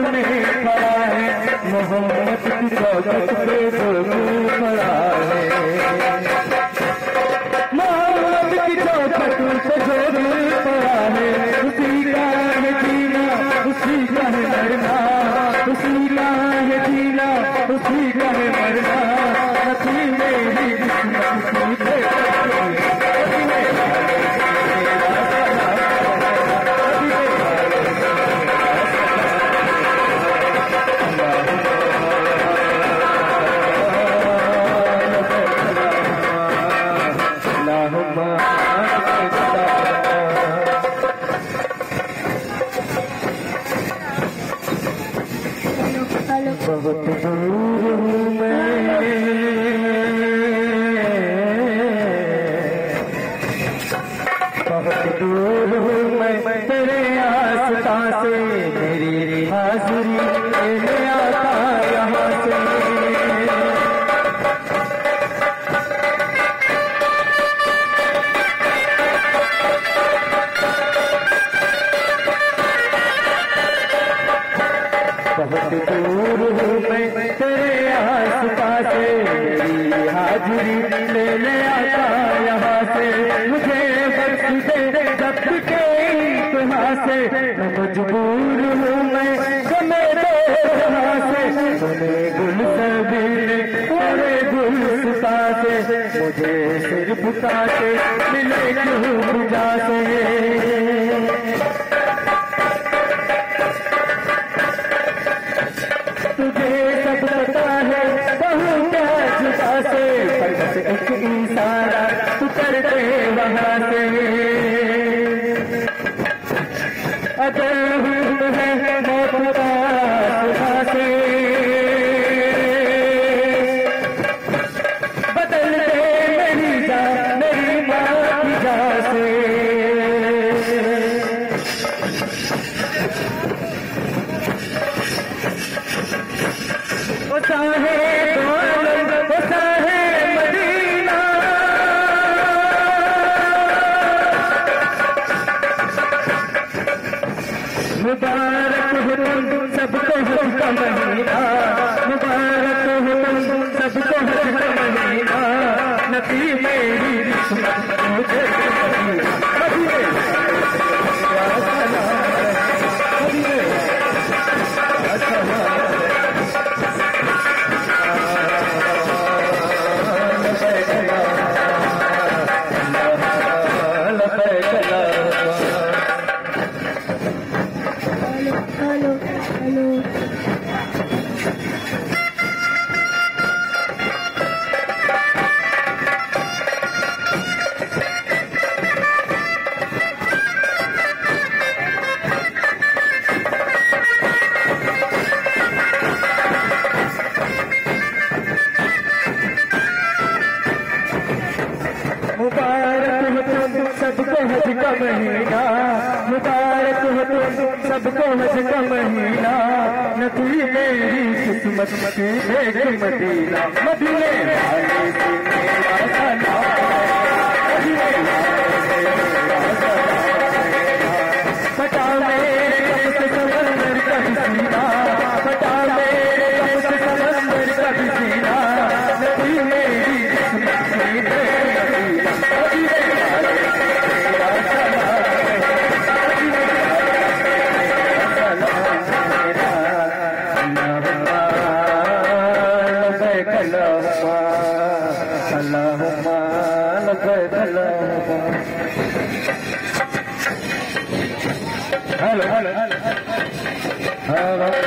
सामने खड़ा है, मोहम्मद की चौखट पे गुरु खड़ा है। मोहम्मद की चौखट पे गुरु खड़ा है, उसी का है जीना, उसी का है मरना, उसी का है जीना, उसी का है मरना। नबी मेरी किस्मत की बहुत दूर हूँ मैं, बहुत दूर हूँ मैं तेरे आस्था से, मेरी हाजिरी लेने आता यहाँ से। बहुत दूर हूँ मैं तेरे आस्था से, मेरी हाजिरी लेने आता यहाँ से। मुझे बख्श दे जब्त के इंतहा से, मैं मजबूर हूँ मैं गमे दे यहाँ से। सुने गुल सबीरे तेरे गुल सुता से, मुझे सिर बुता से मिले क्यों बुझा से। तुझे सब पता है कहूँ क्या जुदा से, बस एक इशारा तू कर दे वहाँ से। अगर हुक्म है मौत का सुबह से, बदल दे मेरी जान मेरी माँ की जान से। वो चाहे दौलत वो चाहे मदीना, मुबारक हो तुम सबको हज का महीना, मुबारक हो तुम सबको हज का महीना। नबी मेरी किस्मत मुझे मुबारक हो तुम सबको हज का महीना, मुबारक हो तुम सबको हज का महीना। नबी मेरी किस्मत की एक मदीना, मदीने वाले से मेरा सलाम, मदीने वाले से मेरा सलाम। बता मेरे कब से समंदर का सीना, बता मेरे कब से समंदर का सीना। नबी मेरी किस्मत की एक hello.